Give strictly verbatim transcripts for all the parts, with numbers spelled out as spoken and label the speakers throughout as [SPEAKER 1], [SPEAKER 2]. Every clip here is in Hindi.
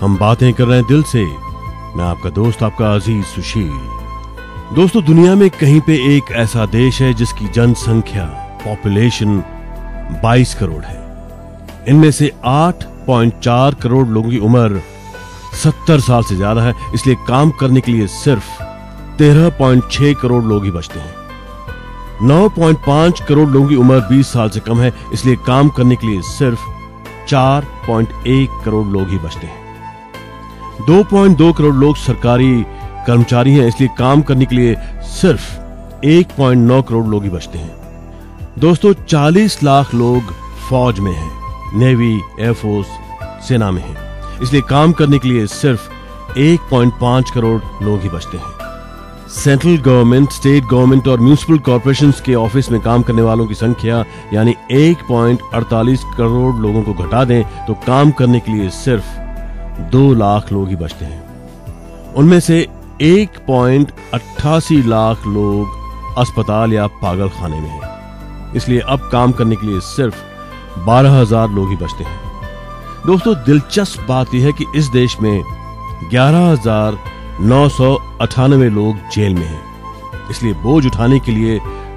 [SPEAKER 1] हम बातें कर रहे हैं दिल से। मैं आपका दोस्त, आपका अजीज सुशील। दोस्तों, दुनिया में कहीं पे एक ऐसा देश है जिसकी जनसंख्या पॉपुलेशन बाईस करोड़ है। इनमें से आठ पॉइंट चार करोड़ लोगों की उम्र सत्तर साल से ज्यादा है, इसलिए काम करने के लिए सिर्फ तेरह पॉइंट छह करोड़ लोग ही बचते हैं। नौ पॉइंट पांच करोड़ लोगों की उम्र बीस साल से कम है, इसलिए काम करने के लिए सिर्फ चार पॉइंट एक करोड़ लोग ही बचते हैं। दो पॉइंट दो करोड़ लोग सरकारी कर्मचारी हैं, इसलिए काम करने के लिए सिर्फ एक पॉइंट नौ करोड़ लोग ही बचते हैं। दोस्तों, चालीस लाख लोग फौज में हैं, नेवी, एयरफोर्स, सेना में हैं, इसलिए काम करने के लिए सिर्फ एक पॉइंट पांच करोड़ लोग ही बचते हैं। सेंट्रल गवर्नमेंट, स्टेट गवर्नमेंट और म्यूनिसिपल कॉर्पोरेशंस के ऑफिस में काम करने वालों की संख्या यानी एक पॉइंट अड़तालीस करोड़ लोगों को घटा दें तो काम करने के लिए सिर्फ दो लाख लोग ही बचते हैं। उनमें से एक पॉइंट अट्ठासी लाख लोग अस्पताल या पागल खाने में हैं, इसलिए अब काम करने के लिए सिर्फ बारह हजार लोग ही बचते हैं। दोस्तों, दिलचस्प बात यह है कि इस देश में ग्यारह हजार नौ सौ अठानवे लोग जेल में हैं, इसलिए बोझ उठाने के लिए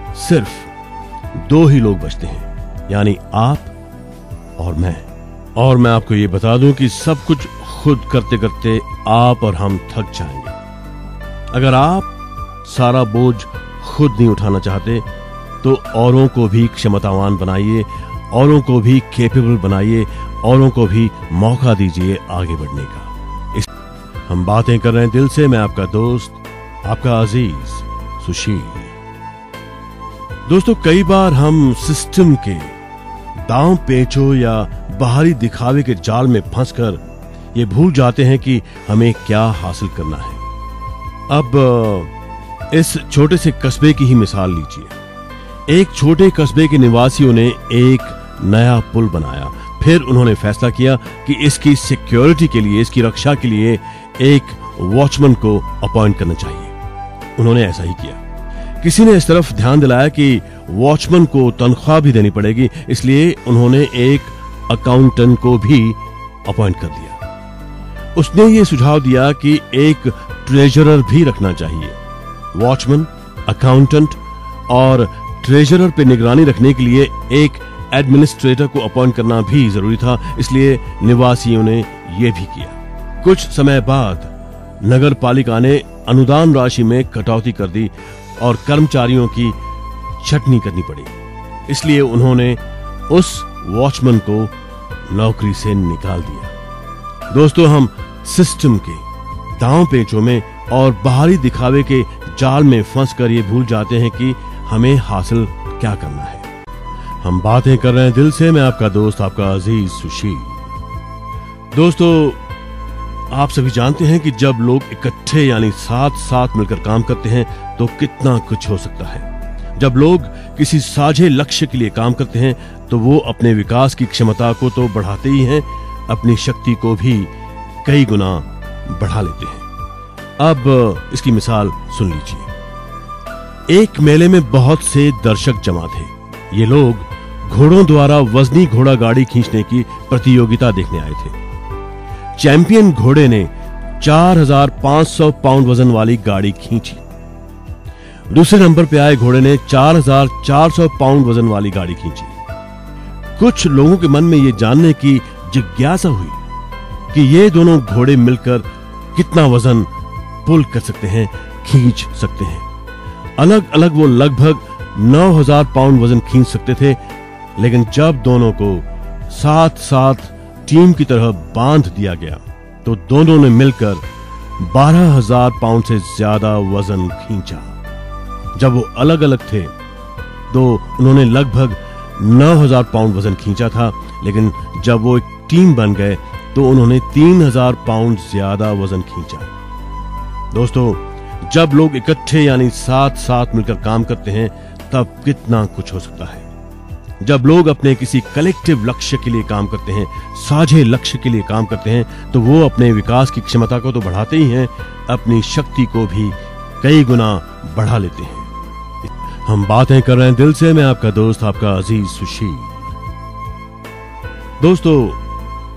[SPEAKER 1] सिर्फ दो ही लोग बचते हैं, यानी आप और मैं। और मैं आपको ये बता दूं कि सब कुछ खुद करते करते आप और हम थक जाएंगे। अगर आप सारा बोझ खुद नहीं उठाना चाहते तो औरों को भी क्षमतावान बनाइए, औरों को भी कैपेबल बनाइए, औरों को भी मौका दीजिए आगे बढ़ने का। इस हम बातें कर रहे हैं दिल से। मैं आपका दोस्त, आपका अजीज सुशील। दोस्तों, कई बार हम सिस्टम के दांव पेचों या बाहरी दिखावे के जाल में फंसकर ये भूल जाते हैं कि हमें क्या हासिल करना है। अब इस छोटे से कस्बे की ही मिसाल लीजिए। एक छोटे कस्बे के निवासियों ने एक नया पुल बनाया, फिर उन्होंने फैसला किया कि इसकी सिक्योरिटी के लिए, इसकी रक्षा के लिए एक वॉचमैन को अपॉइंट करना चाहिए। उन्होंने ऐसा ही किया। किसी ने इस तरफ ध्यान दिलाया कि वॉचमैन को तनख्वाह भी देनी पड़ेगी, इसलिए उन्होंने एक अकाउंटेंट को भी अपॉइंट कर दिया। उसने ये सुझाव दिया कि एक ट्रेजरर भी रखना चाहिए। वॉचमैन, अकाउंटेंट और ट्रेजरर पे निगरानी रखने के लिए एक एडमिनिस्ट्रेटर को अपॉइंट करना भी जरूरी था, इसलिए निवासियों ने यह भी किया। कुछ समय बाद नगर पालिका ने अनुदान राशि में कटौती कर दी और कर्मचारियों की छटनी करनी पड़ी, इसलिए उन्होंने उस वॉचमैन को नौकरी से निकाल दिया। दोस्तों, हम सिस्टम के दांव पेचों में और बाहरी दिखावे के जाल में फंसकर ये भूल जाते हैं कि हमें हासिल क्या करना है। हम बातें कर रहे हैं दिल से। मैं आपका दोस्त, आपका अजीज सुशील। दोस्तों, आप सभी जानते हैं कि जब लोग इकट्ठे यानी साथ साथ मिलकर काम करते हैं तो कितना कुछ हो सकता है। जब लोग किसी साझे लक्ष्य के लिए काम करते हैं तो वो अपने विकास की क्षमता को तो बढ़ाते ही हैं, अपनी शक्ति को भी कई गुना बढ़ा लेते हैं। अब इसकी मिसाल सुन लीजिए। एक मेले में बहुत से दर्शक जमा थे। ये लोग घोड़ों द्वारा वजनी घोड़ा गाड़ी खींचने की प्रतियोगिता देखने आए थे। चैंपियन घोड़े ने चार हजार पांच सौ पाउंड वजन वाली गाड़ी खींची। दूसरे नंबर पे आए घोड़े ने चार हजार चार सौ पाउंड वजन वाली गाड़ी खींची। कुछ लोगों के मन में यह जानने की जिज्ञासा हुई कि ये दोनों घोड़े मिलकर कितना वजन पुल कर सकते हैं, खींच सकते हैं। अलग अलग वो लगभग नौ हजार पाउंड वजन खींच सकते थे, लेकिन जब दोनों को साथ साथ टीम की तरह बांध दिया गया तो दोनों ने मिलकर बारह हजार पाउंड से ज्यादा वजन खींचा। जब वो अलग अलग थे तो उन्होंने लगभग नौ हजार पाउंड वजन खींचा था, लेकिन जब वो एक टीम बन गए तो उन्होंने तीन हजार पाउंड ज्यादा वजन खींचा। दोस्तों, जब लोग इकट्ठे यानी साथ साथ मिलकर काम करते हैं तब कितना कुछ हो सकता है। जब लोग अपने किसी कलेक्टिव लक्ष्य के लिए काम करते हैं, साझे लक्ष्य के लिए काम करते हैं, तो वो अपने विकास की क्षमता को तो बढ़ाते ही हैं, अपनी शक्ति को भी कई गुना बढ़ा लेते हैं। हम बातें कर रहे हैं दिल से। मैं आपका दोस्त, आपका अजीज सुशील। दोस्तों,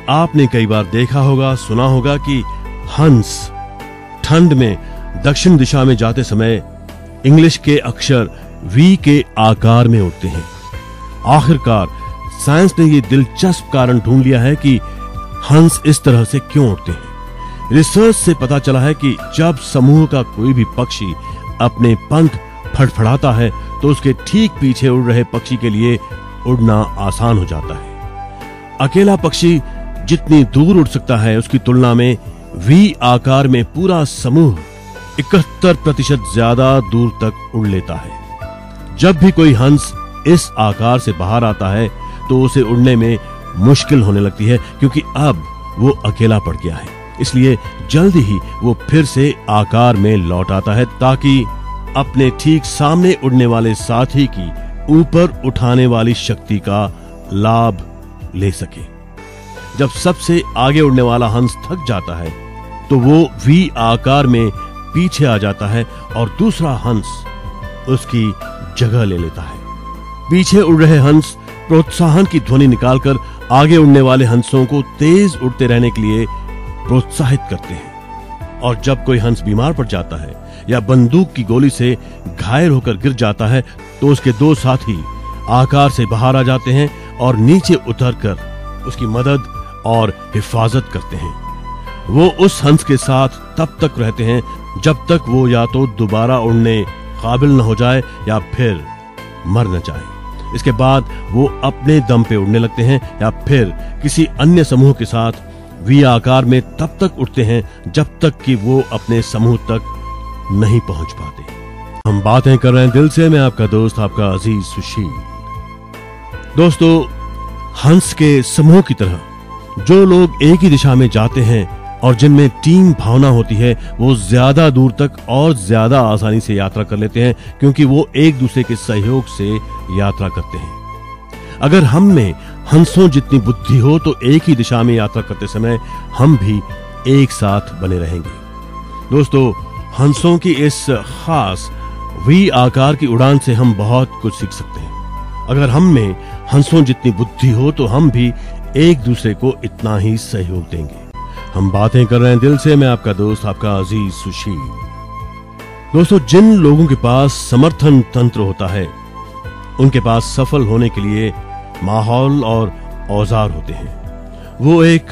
[SPEAKER 1] आपने कई बार देखा होगा, सुना होगा कि हंस ठंड में दक्षिण दिशा में जाते समय इंग्लिश के अक्षर वी के आकार में उड़ते हैं। आखिरकार साइंस ने यह दिलचस्प कारण ढूंढ लिया है कि हंस इस तरह से क्यों उड़ते हैं। रिसर्च से पता चला है कि जब समूह का कोई भी पक्षी अपने पंख फड़फड़ाता है तो उसके ठीक पीछे उड़ रहे पक्षी के लिए उड़ना आसान हो जाता है। अकेला पक्षी जितनी दूर उड़ सकता है उसकी तुलना में वी आकार में पूरा समूह इकहत्तर प्रतिशत ज्यादा दूर तक उड़ लेता है। जब भी कोई हंस इस आकार से बाहर आता है तो उसे उड़ने में मुश्किल होने लगती है, क्योंकि अब वो अकेला पड़ गया है। इसलिए जल्दी ही वो फिर से आकार में लौट आता है ताकि अपने ठीक सामने उड़ने वाले साथी की ऊपर उठाने वाली शक्ति का लाभ ले सके। जब सबसे आगे उड़ने वाला हंस थक जाता है तो वो वी आकार में पीछे आ जाता है और दूसरा हंस उसकी जगह ले लेता है। पीछे उड़ रहे हंस प्रोत्साहन की ध्वनि निकालकर आगे उड़ने वाले हंसों को तेज उड़ते रहने के लिए प्रोत्साहित करते हैं। और जब कोई हंस बीमार पड़ जाता है या बंदूक की गोली से घायल होकर गिर जाता है तो उसके दो साथी आकार से बाहर आ जाते हैं और नीचे उतरकर उसकी मदद और हिफाजत करते हैं। वो उस हंस के साथ तब तक रहते हैं जब तक वो या तो दोबारा उड़ने काबिल न हो जाए या फिर मर न जाए। इसके बाद वो अपने दम पे उड़ने लगते हैं या फिर किसी अन्य समूह के साथ वी आकार में तब तक उड़ते हैं जब तक कि वो अपने समूह तक नहीं पहुंच पाते। हम बातें कर रहे हैं दिल से, मैं आपका दोस्त, आपका अजीज सुशील। दोस्तों, हंस के समूह की तरह जो लोग एक ही दिशा में जाते हैं और जिनमें टीम भावना होती है वो ज्यादा दूर तक और ज्यादा आसानी से यात्रा कर लेते हैं, क्योंकि वो एक दूसरे के सहयोग से यात्रा करते हैं। अगर हम में हंसों जितनी बुद्धि हो तो एक ही दिशा में यात्रा करते समय हम भी एक साथ बने रहेंगे। दोस्तों, हंसों की इस खास वी आकार की उड़ान से हम बहुत कुछ सीख सकते हैं। अगर हम में हंसों जितनी बुद्धि हो तो हम भी एक दूसरे को इतना ही सहयोग देंगे। हम बातें कर रहे हैं दिल से, मैं आपका दोस्त, आपका अजीज सुशील। दोस्तों, जिन लोगों के पास समर्थन तंत्र होता है उनके पास सफल होने के लिए माहौल और औजार होते हैं। वो एक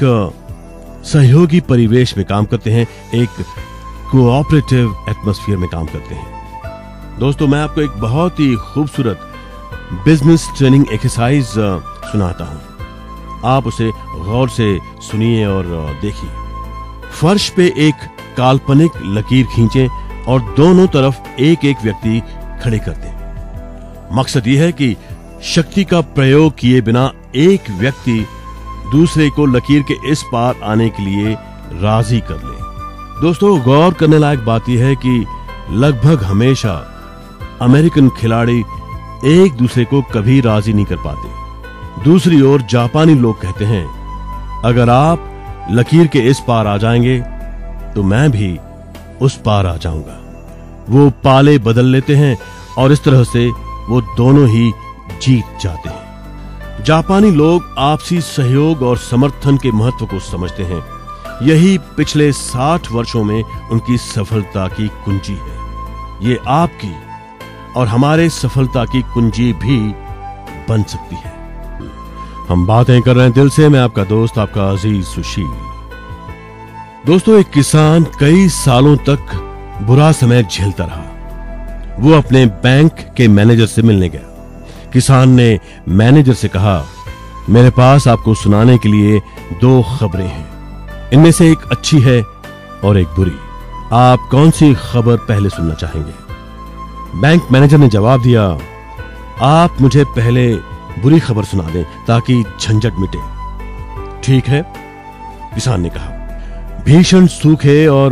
[SPEAKER 1] सहयोगी परिवेश में काम करते हैं, एक कोऑपरेटिव एटमॉस्फेयर में काम करते हैं। दोस्तों, मैं आपको एक बहुत ही खूबसूरत बिजनेस ट्रेनिंग एक्सरसाइज सुनाता हूं। आप उसे गौर से सुनिए और देखिए। फर्श पे एक काल्पनिक लकीर खींचें और दोनों तरफ एक एक व्यक्ति खड़े कर दें। मकसद यह है कि शक्ति का प्रयोग किए बिना एक व्यक्ति दूसरे को लकीर के इस पार आने के लिए राजी कर ले। दोस्तों, गौर करने लायक बात यह है कि लगभग हमेशा अमेरिकन खिलाड़ी एक दूसरे को कभी राजी नहीं कर पाते। दूसरी ओर जापानी लोग कहते हैं, अगर आप लकीर के इस पार आ जाएंगे तो मैं भी उस पार आ जाऊंगा। वो पाले बदल लेते हैं और इस तरह से वो दोनों ही जीत जाते हैं। जापानी लोग आपसी सहयोग और समर्थन के महत्व को समझते हैं। यही पिछले साठ वर्षों में उनकी सफलता की कुंजी है। ये आपकी और हमारे सफलता की कुंजी भी बन सकती है। हम बातें कर रहे हैं दिल से, मैं आपका दोस्त, आपका अजीज सुशील। दोस्तों, एक किसान कई सालों तक बुरा समय झेलता रहा। वो अपने बैंक के मैनेजर से मिलने गया। किसान ने मैनेजर से कहा, मेरे पास आपको सुनाने के लिए दो खबरें हैं। इनमें से एक अच्छी है और एक बुरी। आप कौन सी खबर पहले सुनना चाहेंगे? बैंक मैनेजर ने जवाब दिया, आप मुझे पहले बुरी खबर सुना दें ताकि झंझट मिटे। ठीक है, किसान ने कहा। भीषण सूखे और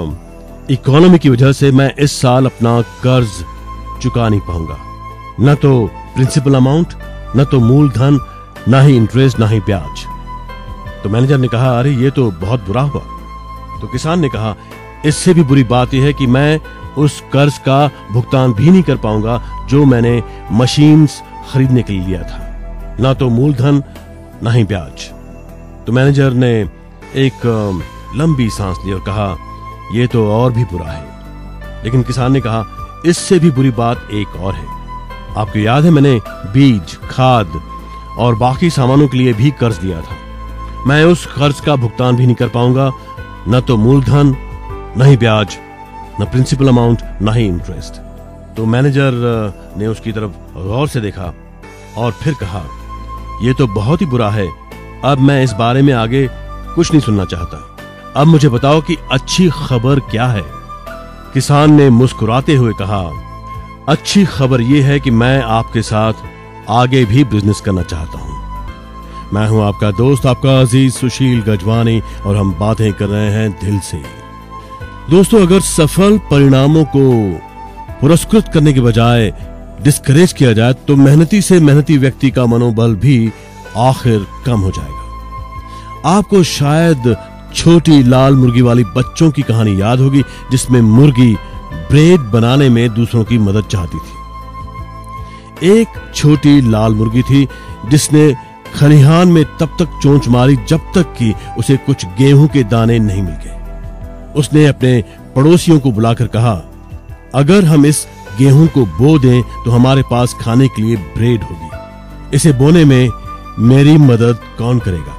[SPEAKER 1] इकोनॉमी की वजह से मैं इस साल अपना कर्ज चुका नहीं पाऊंगा। न तो प्रिंसिपल अमाउंट, न तो मूलधन, न ही इंटरेस्ट, न ही ब्याज। तो मैनेजर ने कहा, अरे ये तो बहुत बुरा हुआ। तो किसान ने कहा, इससे भी बुरी बात यह है कि मैं उस कर्ज का भुगतान भी नहीं कर पाऊंगा जो मैंने मशीन्स खरीदने के लिए लिया था। ना तो मूलधन, ना ही ब्याज। तो मैनेजर ने एक लंबी सांस ली और कहा, यह तो और भी बुरा है। लेकिन किसान ने कहा, इससे भी बुरी बात एक और है। आपको याद है मैंने बीज, खाद और बाकी सामानों के लिए भी कर्ज दिया था। मैं उस कर्ज का भुगतान भी नहीं कर पाऊंगा, न तो मूलधन, न ही ब्याज, न प्रिंसिपल अमाउंट, न ही इंटरेस्ट। तो मैनेजर ने उसकी तरफ गौर से देखा और फिर कहा, यह तो बहुत ही बुरा है। अब मैं इस बारे में आगे कुछ नहीं सुनना चाहता। अब मुझे बताओ कि अच्छी खबर क्या है। किसान ने मुस्कुराते हुए कहा, अच्छी खबर यह है कि मैं आपके साथ आगे भी बिजनेस करना चाहता हूं। मैं हूं आपका दोस्त, आपका अजीज सुशील गजवानी, और हम बातें कर रहे हैं दिल से। दोस्तों, अगर सफल परिणामों को पुरस्कृत करने के बजाय डिस्करेज किया जाए तो मेहनती से मेहनती व्यक्ति का मनोबल भी आखिर कम हो जाएगा। आपको शायद छोटी लाल मुर्गी वाली बच्चों की कहानी याद होगी, जिसमें मुर्गी ब्रेड बनाने में दूसरों की मदद चाहती थी। एक छोटी लाल मुर्गी थी जिसने खलिहान में तब तक चोंच मारी जब तक कि उसे कुछ गेहूं के दाने नहीं मिल गए। उसने अपने पड़ोसियों को बुलाकर कहा, अगर हम इस गेहूं को बो दें तो हमारे पास खाने के लिए ब्रेड होगी। इसे बोने में मेरी मदद कौन करेगा?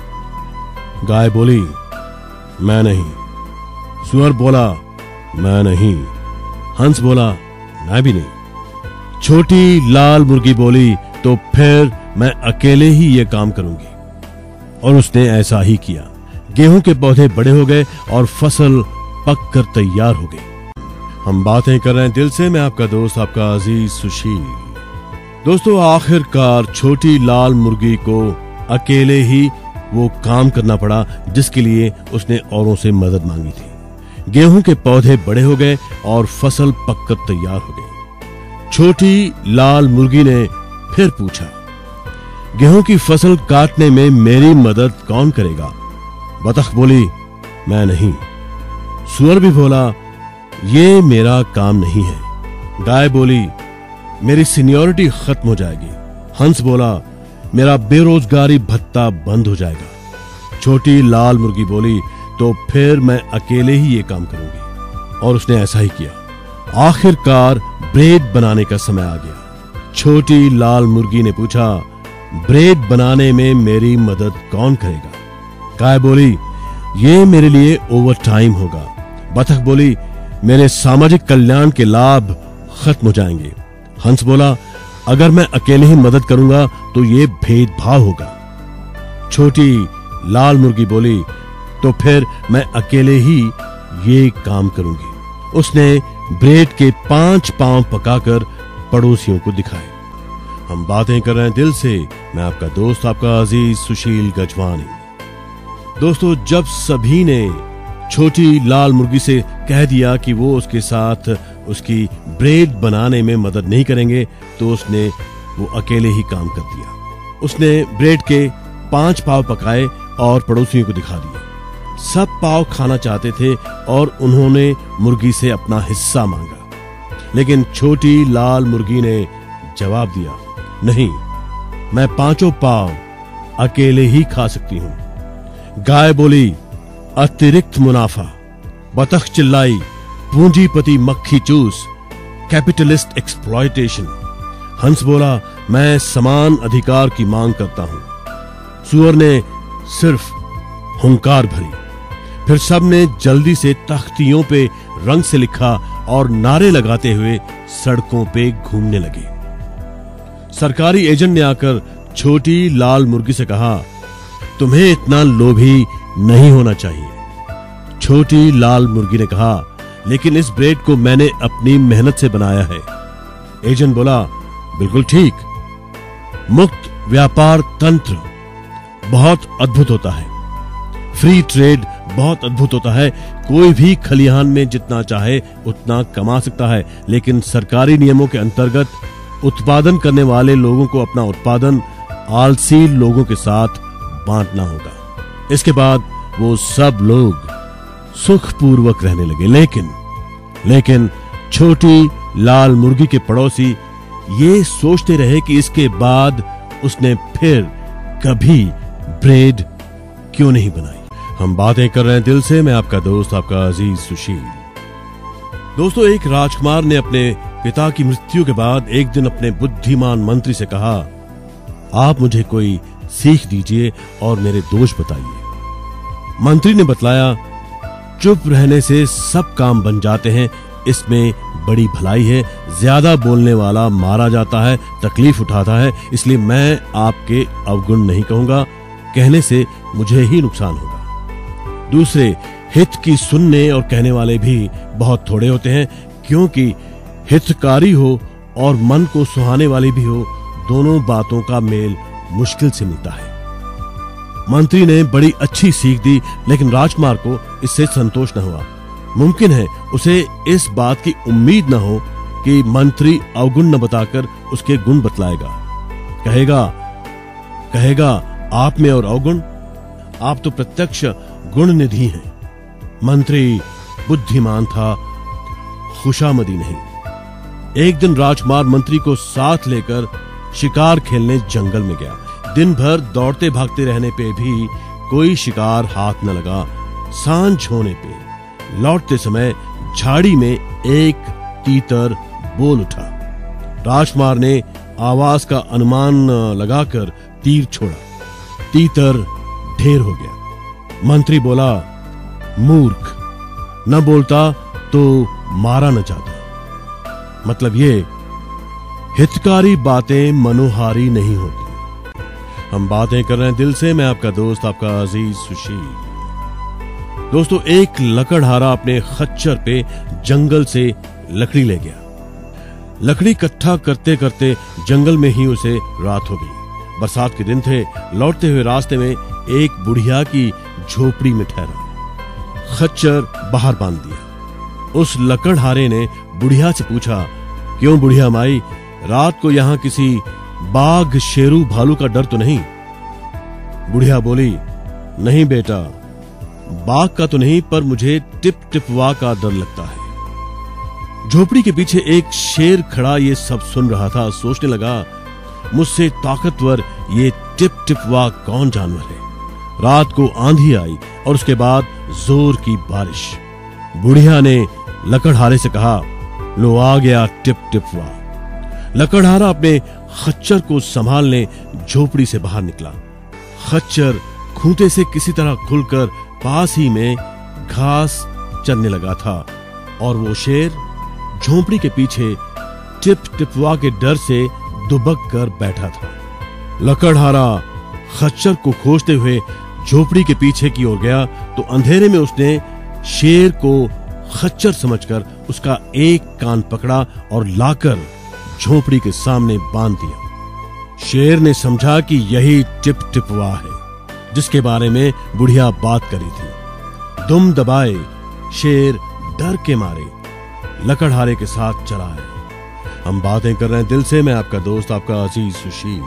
[SPEAKER 1] गाय बोली, मैं नहीं। सुअर बोला, मैं नहीं। हंस बोला, मैं भी नहीं। छोटी लाल मुर्गी बोली, तो फिर मैं अकेले ही ये काम करूंगी। और उसने ऐसा ही किया। गेहूं के पौधे बड़े हो गए और फसल पककर तैयार हो गई। हम बातें कर रहे हैं दिल से। मैं आपका दोस्त, आपका अजीज सुशील। दोस्तों, आखिरकार छोटी लाल मुर्गी को अकेले ही वो काम करना पड़ा जिसके लिए उसने औरों से मदद मांगी थी। गेहूं के पौधे बड़े हो गए और फसल पककर तैयार हो गई। छोटी लाल मुर्गी ने फिर पूछा, गेहूं की फसल काटने में मेरी मदद कौन करेगा? बतख बोली, मैं नहीं। सुअर भी बोला, ये मेरा काम नहीं है। गाय बोली, मेरी सीनियरिटी खत्म हो जाएगी। हंस बोला, मेरा बेरोजगारी भत्ता बंद हो जाएगा। छोटी लाल मुर्गी बोली, तो फिर मैं अकेले ही ये काम करूंगी। और उसने ऐसा ही किया। आखिरकार ब्रेड बनाने का समय आ गया। छोटी लाल मुर्गी ने पूछा, ब्रेड बनाने में मेरी मदद कौन करेगा? गाय बोली, ये मेरे ये ओवर टाइम होगा। बतख बोली, मेरे सामाजिक कल्याण के लाभ खत्म हो जाएंगे। हंस बोला, अगर मैं अकेले ही मदद करूंगा तो ये भेदभाव होगा। छोटी लाल मुर्गी बोली, तो फिर मैं अकेले ही ये काम करूंगी। उसने ब्रेड के पांच पांव पकाकर पड़ोसियों को दिखाए। हम बातें कर रहे हैं दिल से। मैं आपका दोस्त, आपका अजीज सुशील गजवानी। दोस्तों, जब सभी ने छोटी लाल मुर्गी से कह दिया कि वो उसके साथ उसकी ब्रेड बनाने में मदद नहीं करेंगे, तो उसने वो अकेले ही काम कर दिया। उसने ब्रेड के पांच पाव पकाए और पड़ोसियों को दिखा दिए। सब पाव खाना चाहते थे और उन्होंने मुर्गी से अपना हिस्सा मांगा। लेकिन छोटी लाल मुर्गी ने जवाब दिया, नहीं, मैं पांचों पाव अकेले ही खा सकती हूं। गाय बोली, अतिरिक्त मुनाफा। बतख चिल्लाई, पूंजीपति मक्खी चूस, कैपिटलिस्ट एक्सप्लॉयटेशन। हंस बोला, मैं समान अधिकार की मांग करता हूं। सुअर ने सिर्फ हुंकार भरी। फिर सबने जल्दी से तख्तियों पे रंग से लिखा और नारे लगाते हुए सड़कों पे घूमने लगे। सरकारी एजेंट ने आकर छोटी लाल मुर्गी से कहा, तुम्हें इतना लोभी नहीं होना चाहिए। छोटी लाल मुर्गी ने कहा, लेकिन इस ब्रेड को मैंने अपनी मेहनत से बनाया है। एजेंट बोला, बिल्कुल ठीक। मुक्त व्यापार तंत्र बहुत अद्भुत होता है। फ्री ट्रेड बहुत अद्भुत होता है। कोई भी खलिहान में जितना चाहे उतना कमा सकता है, लेकिन सरकारी नियमों के अंतर्गत उत्पादन करने वाले लोगों को अपना उत्पादन आलसी लोगों के साथ बांटना होगा। इसके बाद वो सब लोग सुखपूर्वक रहने लगे। लेकिन लेकिन छोटी लाल मुर्गी के पड़ोसी ये सोचते रहे कि इसके बाद उसने फिर कभी ब्रेड क्यों नहीं बनाई। हम बातें कर रहे हैं दिल से, मैं आपका दोस्त, आपका अजीज सुशील। दोस्तों, एक राजकुमार ने अपने पिता की मृत्यु के बाद एक दिन अपने बुद्धिमान मंत्री से कहा, आप मुझे कोई सीख दीजिए और मेरे दोष बताइए। मंत्री ने बतलाया, चुप रहने से सब काम बन जाते हैं, इसमें बड़ी भलाई है। ज्यादा बोलने वाला मारा जाता है, तकलीफ उठाता है, इसलिए मैं आपके अवगुण नहीं कहूंगा, कहने से मुझे ही नुकसान होगा। दूसरे, हित की सुनने और कहने वाले भी बहुत थोड़े होते हैं, क्योंकि हितकारी हो और मन को सुहाने वाली भी हो, दोनों बातों का मेल मुश्किल से मिलता है। मंत्री ने बड़ी अच्छी सीख दी, लेकिन राजकुमार को इससे संतोष न हुआ। मुमकिन है उसे इस बात की उम्मीद न हो कि मंत्री अवगुण न बताकर उसके गुण बतलाएगा। कहेगा कहेगा आप में और अवगुण, आप तो प्रत्यक्ष गुण निधि हैं। मंत्री बुद्धिमान था, खुशामदी नहीं। एक दिन राजकुमार मंत्री को साथ लेकर शिकार खेलने जंगल में गया। दिन भर दौड़ते भागते रहने पे भी कोई शिकार हाथ न लगा। सांझ होने पे लौटते समय झाड़ी में एक तीतर बोल उठा। राजकुमार ने आवाज का अनुमान लगाकर तीर छोड़ा। तीतर ढेर हो गया। मंत्री बोला, मूर्ख, न बोलता तो मारा न जाता। मतलब ये, हितकारी बातें मनोहारी नहीं होती। हम बातें कर रहे हैं दिल से, मैं आपका दोस्त, आपका अजीज सुशील। दोस्तों, एक लकड़हारा अपने खच्चर पे जंगल से लकड़ी ले गया। लकड़ी इकट्ठा करते करते जंगल में ही उसे रात हो गई। बरसात के दिन थे। लौटते हुए रास्ते में एक बुढ़िया की झोपड़ी में ठहरा। खच्चर बाहर बांध दिया। उस लकड़हारे ने बुढ़िया से पूछा, क्यों बुढ़िया माई, रात को यहां किसी बाघ, शेरू, भालू का डर तो नहीं? बुढ़िया बोली, नहीं बेटा, बाघ का तो नहीं, पर मुझे टिप टिपवा का डर लगता है। झोपड़ी के पीछे एक शेर खड़ा ये सब सुन रहा था। सोचने लगा, मुझसे ताकतवर ये टिप टिपवा कौन जानवर है? रात को आंधी आई और उसके बाद जोर की बारिश। बुढ़िया ने लकड़हारे से कहा, लो आ गया टिप टिपवा। लकड़हारा अपने खच्चर को संभालने झोपड़ी से बाहर निकला। खच्चर खूंटे से किसी तरह खुलकर पास ही में घास चरने लगा था और वो शेर झोपड़ी के पीछे टिप टिपवा के डर से दुबक कर बैठा था। लकड़हारा खच्चर को खोजते हुए झोपड़ी के पीछे की ओर गया तो अंधेरे में उसने शेर को खच्चर समझकर उसका एक कान पकड़ा और लाकर झोपड़ी के सामने बांध दिया। शेर ने समझा कि यही टिप टिपवा है जिसके बारे में बुढ़िया बात करी थी। दुम दबाए शेर डर के मारे लकड़हारे के साथ चला है। हम बातें कर रहे हैं दिल से, मैं आपका दोस्त, आपका अजीज सुशील।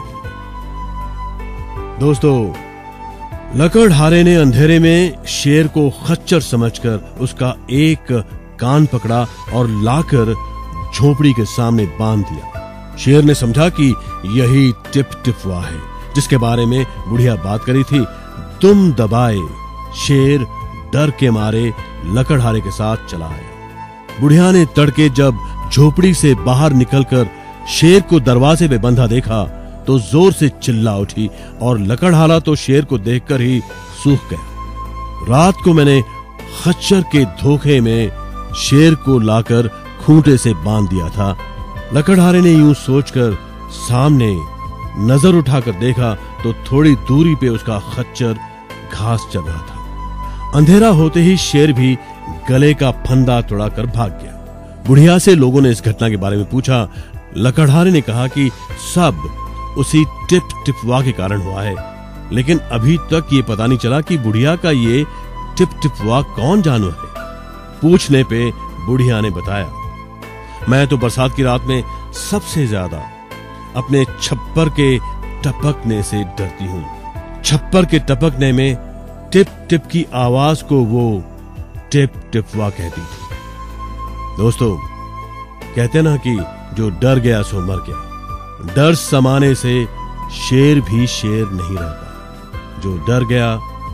[SPEAKER 1] दोस्तों, लकड़हारे ने अंधेरे में शेर को खच्चर समझकर उसका एक कान पकड़ा और लाकर झोपड़ी के सामने बांध दिया। शेर ने समझा कि यही टिप टिपवा है जिसके बारे में बुढ़िया बात करी थी। दुम दबाए शेर डर के मारे लकड़हारे के साथ चला आया। बुढ़िया ने तड़के जब झोपड़ी से बाहर निकलकर शेर को दरवाजे पे बंधा देखा तो जोर से चिल्ला उठी और लकड़हारा तो शेर को देखकर ही सूख गया। रात को मैंने खच्चर के धोखे में शेर को लाकर खूंटे से बांध दिया था। लकड़हारे ने यूं सोचकर सामने नजर उठाकर देखा तो थोड़ी दूरी पे उसका खच्चर घास चल रहा था। अंधेरा होते ही शेर भी गले का फंदा तोड़ाकर भाग गया। बुढ़िया से लोगों ने इस घटना के बारे में पूछा। लकड़हारे ने कहा कि सब उसी टिप टिपवा के कारण हुआ है, लेकिन अभी तक ये पता नहीं चला कि बुढ़िया का ये टिप टिपवा कौन जानवर है। पूछने पे बुढ़िया ने बताया, मैं तो बरसात की रात में सबसे ज्यादा अपने छप्पर के टपकने से डरती हूं। छप्पर के टपकने में टिप टिप की आवाज को वो टिप टिपवा कहती थी। दोस्तों, कहते ना कि जो डर गया सो मर गया। डर समाने से शेर भी शेर नहीं रहता। जो डर गया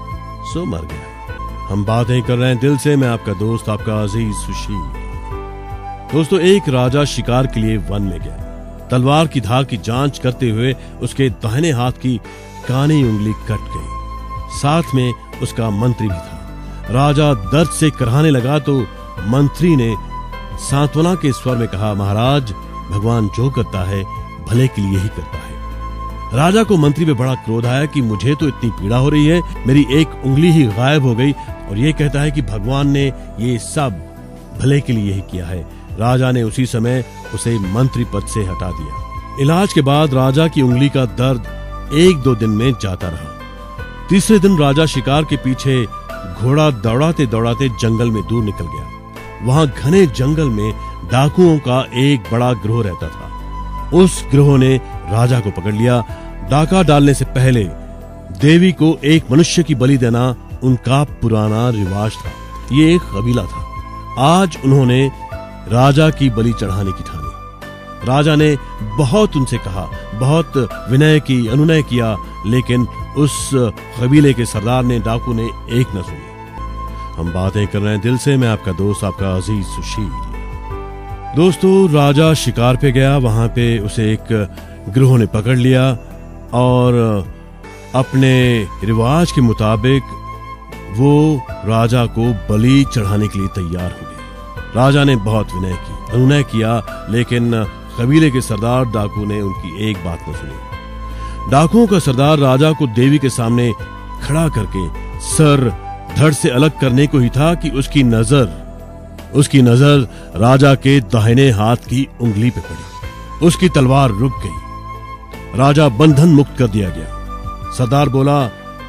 [SPEAKER 1] सो मर गया। हम बातें कर रहे हैं दिल से, मैं आपका दोस्त, आपका अजीज सुशील। दोस्तों, एक राजा शिकार के लिए वन में गया। तलवार की धार की जांच करते हुए उसके दाहिने हाथ की कानी उंगली कट गई। साथ में उसका मंत्री भी था। राजा दर्द से कराहने लगा तो मंत्री ने सांत्वना के स्वर में कहा, महाराज, भगवान जो करता है भले के लिए ही करता है। राजा को मंत्री पे बड़ा क्रोध आया कि मुझे तो इतनी पीड़ा हो रही है, मेरी एक उंगली ही गायब हो गई और ये कहता है कि भगवान ने ये सब भले के लिए ही किया है। राजा ने उसी समय उसे मंत्री पद से हटा दिया। इलाज के बाद राजा की उंगली का दर्द एक दो दिन में जाता रहा। तीसरे दिन राजा शिकार के पीछे घोड़ा दौड़ाते दौड़ाते जंगल में दूर निकल गया। वहां घने जंगल में डाकुओं का एक बड़ा गिरोह रहता था। उस गिरोह ने राजा को पकड़ लिया। डाका डालने से पहले देवी को एक मनुष्य की बलि देना उनका पुराना रिवाज था। ये एक कबीला था। आज उन्होंने राजा की बलि चढ़ाने की ठानी। राजा ने बहुत उनसे कहा, बहुत विनय की, अनुनय किया, लेकिन उस कबीले के सरदार ने, डाकू ने एक न सुनी। हम बातें कर रहे हैं दिल से, मैं आपका दोस्त, आपका अजीज सुशील। दोस्तों, राजा शिकार पे गया। वहां पे उसे एक गिरोह ने पकड़ लिया और अपने रिवाज के मुताबिक वो राजा को बलि चढ़ाने के लिए तैयार हो गए। राजा ने बहुत विनय की, अनुनय किया, लेकिन कबीले के सरदार डाकू ने उनकी एक बात न सुनी। डाकुओं का सरदार राजा को देवी के सामने खड़ा करके सर धड़ से अलग करने को ही था कि उसकी नजर उसकी नजर राजा के दाहिने हाथ की उंगली पे पड़ी। उसकी तलवार रुक गई। राजा बंधन मुक्त कर दिया गया। सरदार बोला,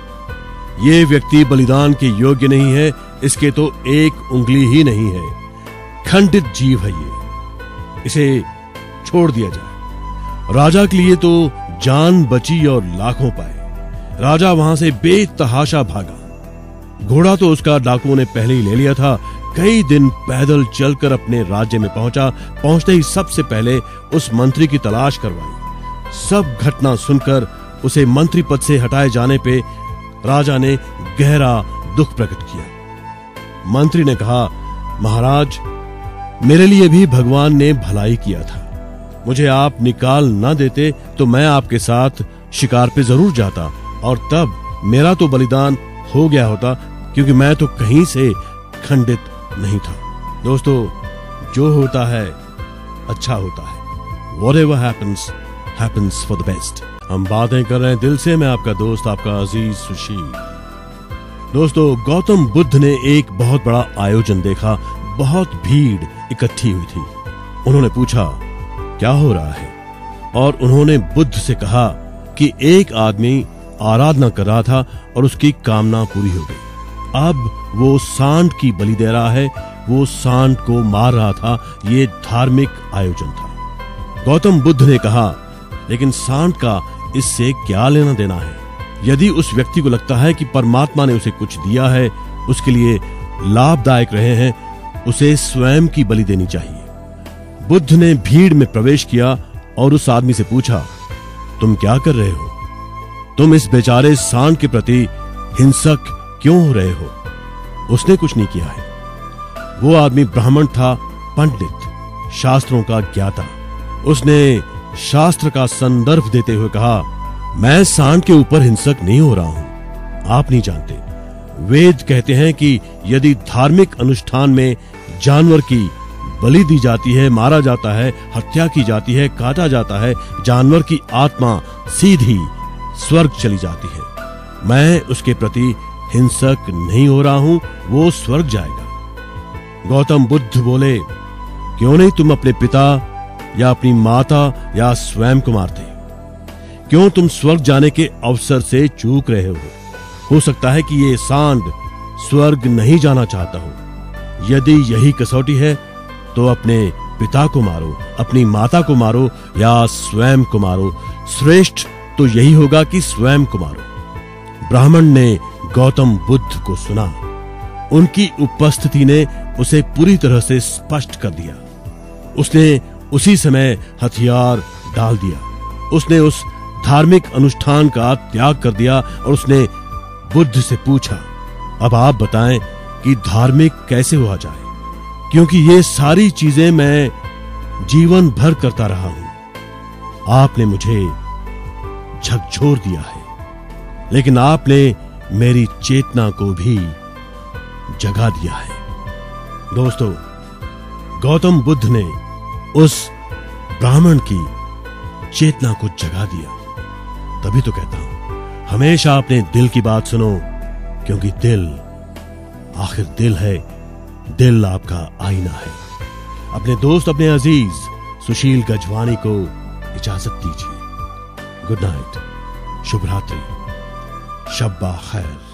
[SPEAKER 1] ये व्यक्ति बलिदान के योग्य नहीं है, इसके तो एक उंगली ही नहीं है, खंडित जीव है ये, इसे छोड़ दिया जाए। राजा के लिए तो जान बची और लाखों पाए। राजा वहां से बेतहाशा भागा। घोड़ा तो उसका डाकुओं ने पहले ही ले लिया था। कई दिन पैदल चलकर अपने राज्य में पहुंचा। पहुंचते ही सबसे पहले उस मंत्री की तलाश करवाई। सब घटना सुनकर उसे मंत्री पद से हटाए जाने पे राजा ने गहरा दुख प्रकट किया। मंत्री ने कहा, महाराज, मेरे लिए भी भगवान ने भलाई किया था। मुझे आप निकाल न देते तो मैं आपके साथ शिकार पे जरूर जाता और तब मेरा तो बलिदान हो गया होता, क्योंकि मैं तो कहीं से खंडित नहीं था। दोस्तों, जो होता है अच्छा होता है। Whatever happens, happens for the best। हम बातें कर रहे हैं दिल से, मैं आपका दोस्त, आपका अजीज सुशील। दोस्तों, गौतम बुद्ध ने एक बहुत बड़ा आयोजन देखा। बहुत भीड़ इकट्ठी हुई थी। उन्होंने पूछा, क्या हो रहा है? और उन्होंने बुद्ध से कहा कि एक आदमी आराधना कर रहा था और उसकी कामना पूरी हो गई। अब वो सांड की बलि दे रहा है। वो सांड को मार रहा था। ये धार्मिक आयोजन था। गौतम बुद्ध ने कहा, लेकिन सांड का इससे क्या लेना देना है? यदि उस व्यक्ति को लगता है कि परमात्मा ने उसे कुछ दिया है, उसके लिए लाभदायक रहे हैं, उसे स्वयं की बलि देनी चाहिए। बुद्ध ने भीड़ में प्रवेश किया और उस आदमी से पूछा, तुम क्या कर रहे हो? तुम इस बेचारे सांड के प्रति हिंसक क्यों हो रहे हो? उसने कुछ नहीं किया है। वो आदमी ब्राह्मण था, पंडित, शास्त्रों का ज्ञाता। उसने शास्त्र का संदर्भ देते हुए कहा, मैं सांड के ऊपर हिंसक नहीं हो रहा हूं। आप नहीं जानते, वेद कहते हैं कि यदि धार्मिक अनुष्ठान में जानवर की बलि दी जाती है, मारा जाता है, हत्या की जाती है, काटा जाता है, जानवर की आत्मा सीधी स्वर्ग चली जाती है। मैं उसके प्रति हिंसक नहीं हो रहा हूं, वो स्वर्ग जाएगा। गौतम बुद्ध बोले, क्यों नहीं तुम अपने पिता या अपनी माता या स्वयं को मारते? क्यों तुम स्वर्ग जाने के अवसर से चूक रहे हो? हो सकता है कि ये सांड स्वर्ग नहीं जाना चाहता हो। यदि यही कसौटी है तो अपने पिता को मारो, अपनी माता को मारो या स्वयं को मारो। श्रेष्ठ तो यही होगा कि स्वयं को मारो। ब्राह्मण ने गौतम बुद्ध को सुना। उनकी उपस्थिति ने उसे पूरी तरह से स्पष्ट कर दिया। उसने उसी समय हथियार डाल दिया। उसने उस धार्मिक अनुष्ठान का त्याग कर दिया और उसने बुद्ध से पूछा, अब आप बताएं कि धार्मिक कैसे हुआ जाए, क्योंकि ये सारी चीजें मैं जीवन भर करता रहा हूं। आपने मुझे झकझोर दिया है, लेकिन आपने मेरी चेतना को भी जगा दिया है। दोस्तों, गौतम बुद्ध ने उस ब्राह्मण की चेतना को जगा दिया। तभी तो कहता हूं, हमेशा अपने दिल की बात सुनो, क्योंकि दिल आखिर दिल है, दिल आपका आईना है। अपने दोस्त, अपने अजीज सुशील गजवानी को इजाजत दीजिए। गुड नाइट, शुभ रात्रि, शब्बा खैर।